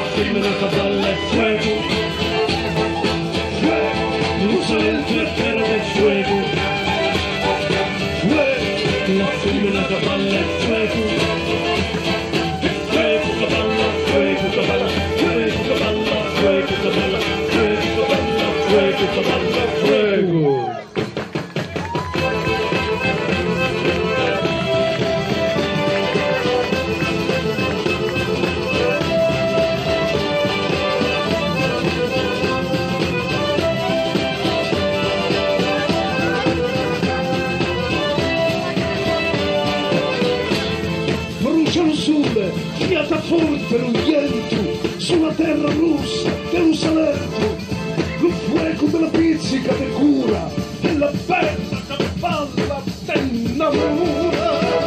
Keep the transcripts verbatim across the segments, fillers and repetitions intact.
femmina cavallo e fuego, luz adentro e terra del fuego, la femmina cavallo e fuego, fuego cavallo, fuego cavallo, fuego cavallo, fuego cavallo, fuego cavallo, fuego cavallo, fuego. Bruciano sul, fiata forte ruggento, sulla terra rossa dello Salento, lo fuoco della pizzica te cura, e la bella cavalla te innamora.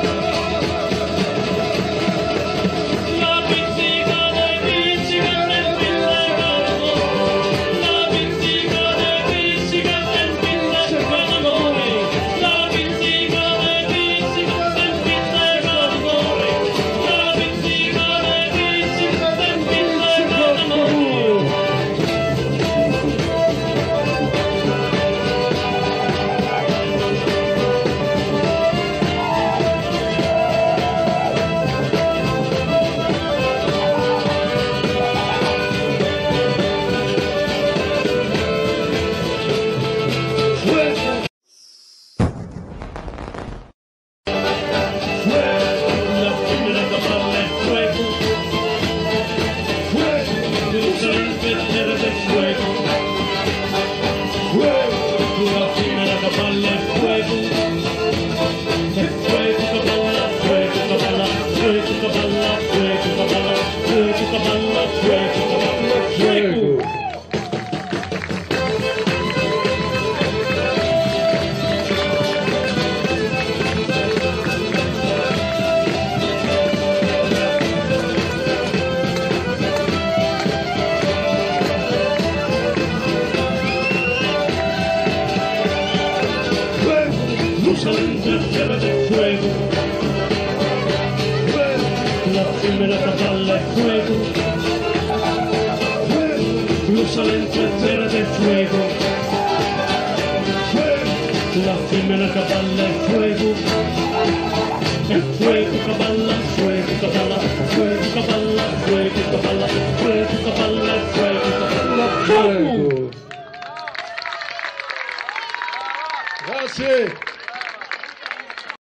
La femmina cavallo e fuego, luz adentro e terra del fuego, la femmina cavallo e fuego.